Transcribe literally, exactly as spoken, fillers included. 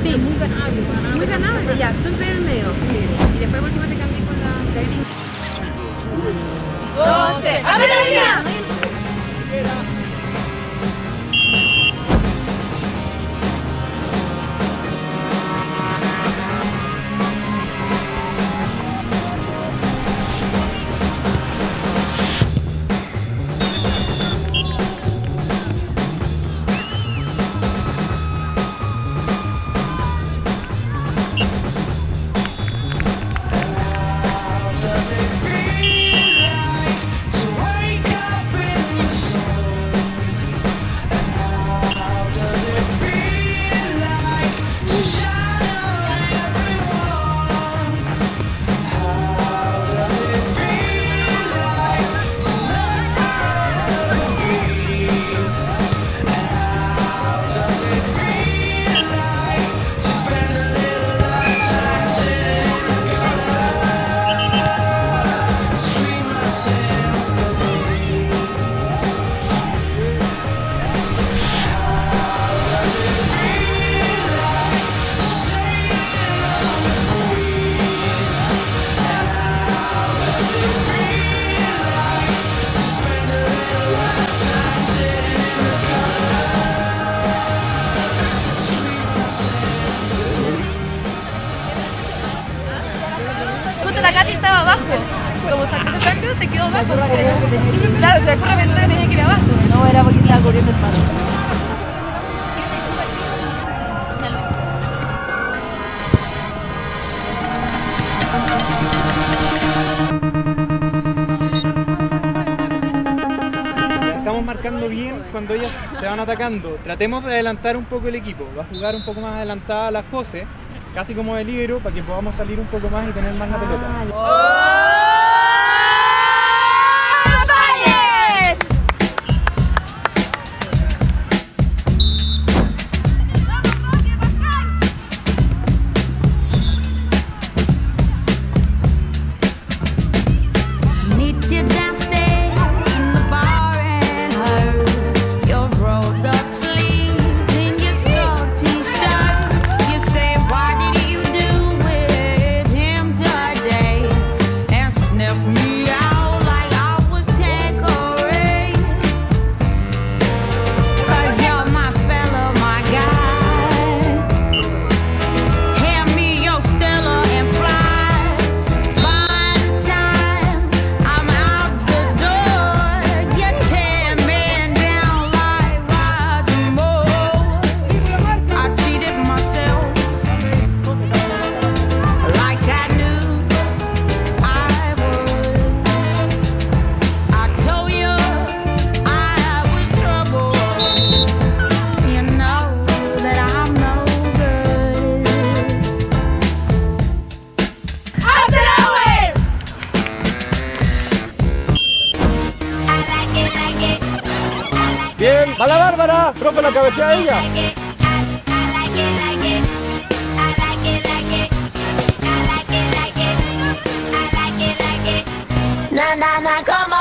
Sí, muy ganable. Muy ganable, ya. Tú en el medio. Y después por último te cambié con la Daisy. Dos, tres. ¡Abre la línea! La Katy estaba abajo, como sacó ese cambio se quedó abajo. Claro, se ocurre pensar que tenía que ir abajo. No, era porque estaba corriendo el palo. Estamos marcando bien cuando ellas se van atacando. Tratemos de adelantar un poco el equipo. Va a jugar un poco más adelantada la José, casi como de líbero, para que podamos salir un poco más y tener más la pelota. Bien, va la Bárbara, rompe la cabeza a ella. Na na na, come on.